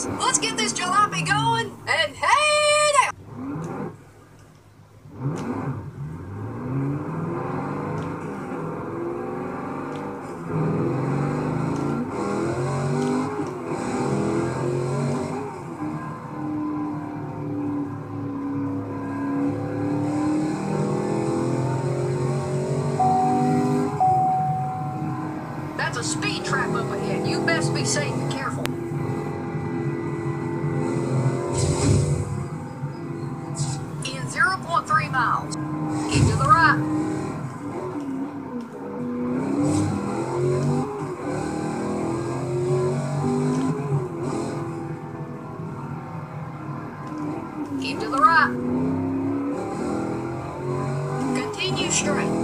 boys. Let's get this jalopy going and head out. That's a speed trap up ahead. You best be safe and careful. In 0.3 miles. Keep to the right. Keep to the right. Continue straight.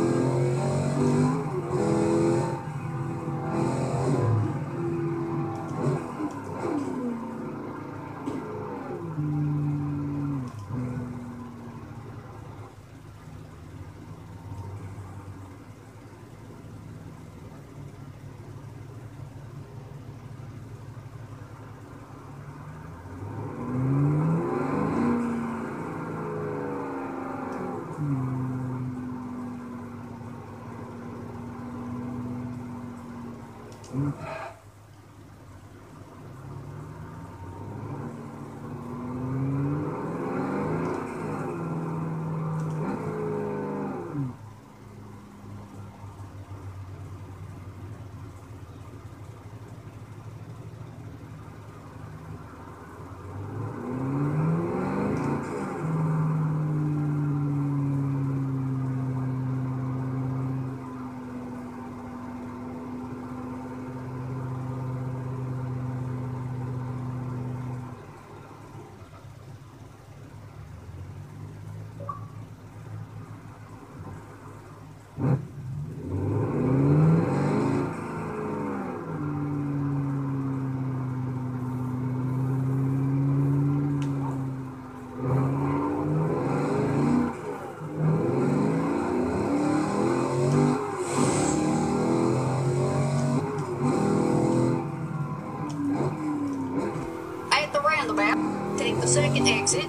At the roundabout, take the second exit.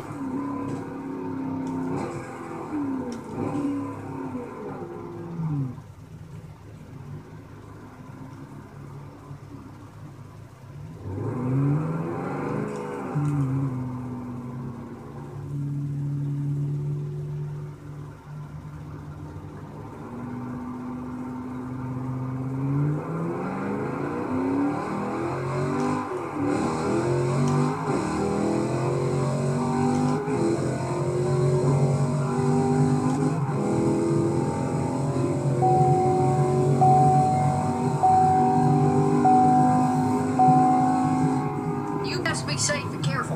Be safe and careful.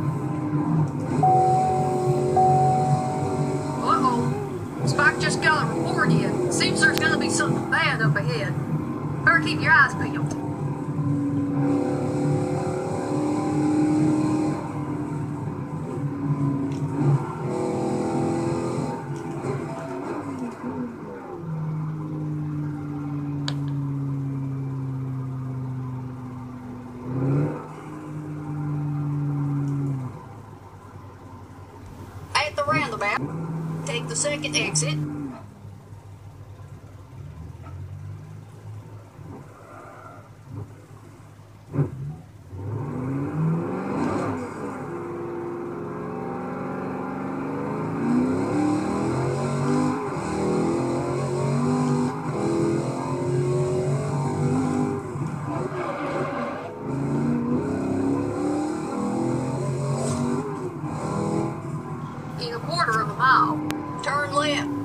Uh-oh. Spike just got a report in. Seems there's gonna be something bad up ahead. Better keep your eyes peeled. At the roundabout, take the second exit. In a quarter of a mile, turn left.